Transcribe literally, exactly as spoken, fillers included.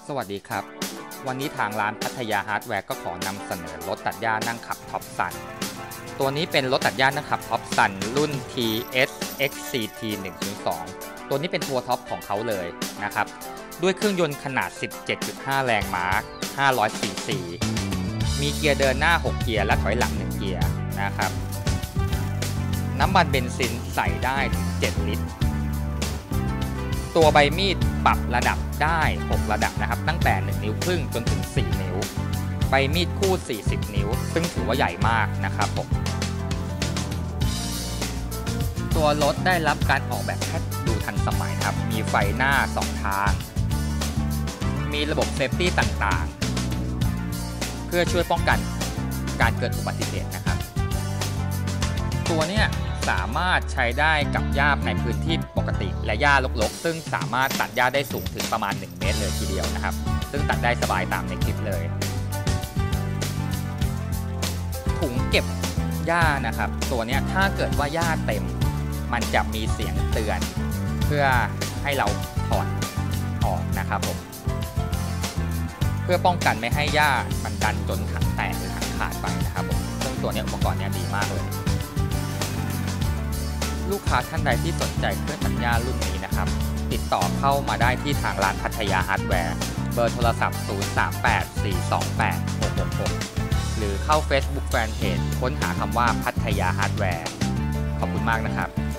สวัสดีครับวันนี้ทางร้านพัทยาฮาร์ดแวร์ก็ขอนำเสนอรถตัดหญ้านั่งขับท็อปซันตัวนี้เป็นรถตัดหญ้านั่งขับท็อปซันรุ่น ที เอส เอ็กซ์ ซี ที หนึ่งศูนย์สอง ตัวนี้เป็นตัวท็อปของเขาเลยนะครับด้วยเครื่องยนต์ขนาด สิบเจ็ดจุดห้า แรงม้า ห้าร้อย ซี ซี มีเกียร์เดินหน้า หก เกียร์และถอยหลัง หนึ่ง เกียร์นะครับน้ำมันเบนซินใส่ได้ถึงเจ็ดลิตรตัวใบมีดปรับระดับได้หกระดับนะครับตั้งแต่หนึ่งนิ้วครึ่งจนถึงสี่นิ้วใบมีดคู่สี่สิบนิ้วซึ่งถือว่าใหญ่มากนะครับผมตัวรถได้รับการออกแบบให้ดูทันสมัยครับมีไฟหน้าสองทางมีระบบเซฟตี้ต่างๆเพื่อช่วยป้องกันการเกิดอุบัติเหตุนะครับตัวเนี้ยสามารถใช้ได้กับหญ้าในพื้นที่ปกติและหญ้ารกๆซึ่งสามารถตัดหญ้าได้สูงถึงประมาณหนึ่งเมตรเลยทีเดียวนะครับซึ่งตัดได้สบายตามในคลิปเลยถุงเก็บหญ้านะครับตัวนี้ถ้าเกิดว่าหญ้าเต็มมันจะมีเสียงเตือนเพื่อให้เราถอดออกนะครับผมเพื่อป้องกันไม่ให้หญ้ามันดันจนถังแตกหรือถังขาดไปนะครับผมซึ่งตัวนี้อุปกรณ์นี้ดีมากเลยลูกค้าท่านใดที่สนใจเครื่องตัดหญ้ารุ่นนี้นะครับติดต่อเข้ามาได้ที่ทางร้านพัทยาฮาร์ดแวร์เบอร์โทรศัพท์ศูนย์ สาม แปด สี่ สอง แปด หก หก หกหรือเข้า Facebook Fanpage ค้นหาคำว่าพัทยาฮาร์ดแวร์ขอบคุณมากนะครับ